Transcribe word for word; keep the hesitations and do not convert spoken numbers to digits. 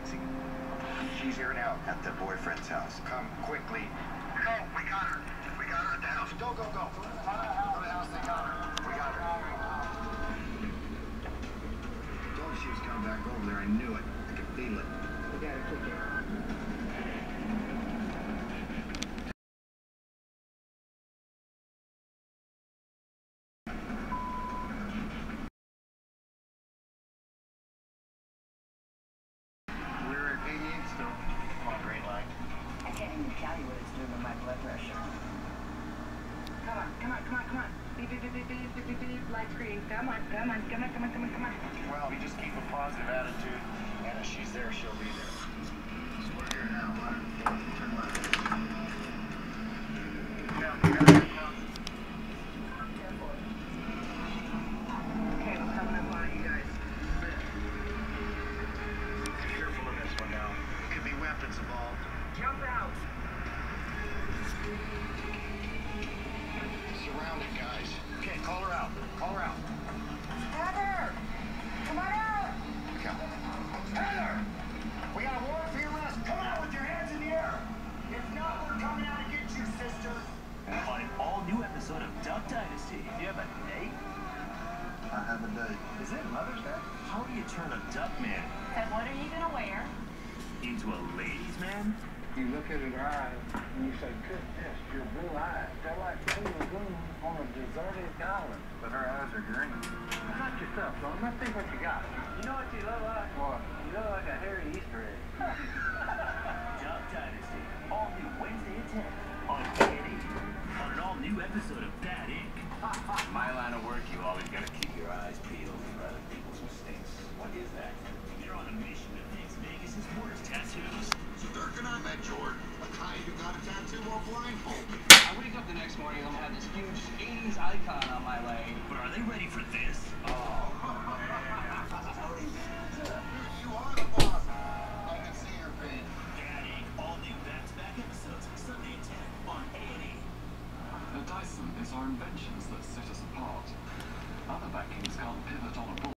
taxi. She's here now at the boyfriend's house. Come quickly. Go, we got her. We got her at the house. Go, go, go. Go to the house, they got her. We got her. I told you she was coming back over there. I knew it. I could feel it. We got her ticket. Tell you what it's doing to my blood pressure. Come on, come on, come on, come on. Beep, beep, beep, beep, beep, beep, beep, beep, light screen. Come on, come on, come on, come on, come on, come on. Well, we just keep a positive attitude, and if she's there, she'll be there. So we're here now. Turn left. Yeah, we got it. Okay, I'm coming up on it, you guys. Be careful of this one now. There could be weapons involved. Jump out. Surrounded, guys. Okay, call her out. Call her out. Heather! Come on out! Come. Heather! We got a warrant for your arrest. Come out with your hands in the air. If not, we're coming out to get you, sister. On an all-new episode of Duck Dynasty. Do you have a date? I have a date. Is it Mother's Day? How do you turn a duck man Said, what are you gonna wear? into a ladies' man? You look at her eyes and you say, goodness, your blue eyes. They're like blue lagoons on a deserted island. But her eyes are green. Knock yourself, son. Let's see what you got. You know what you look like? What? You look like a hairy Easter egg. Duck Dynasty. All new Wednesday at ten on A and E. On an all-new episode of Bad Incorporated. In my line of work, you always gotta keep your eyes peeled for other people's mistakes. What is that? They're on a mission to fix Vegas' worst tattoos. So Dirk and I met Jordan, a guy who got a tattoo while blindfolded. I wake up the next morning and I'm gonna have this huge eighties icon on my leg. But are they ready for this? Oh, you are the boss. I can see your pain. Bad Inc. All new back-to-back episodes. Sunday at ten on A and E. The Dyson is our inventions that set us apart. Other vacuums can't pivot on a board.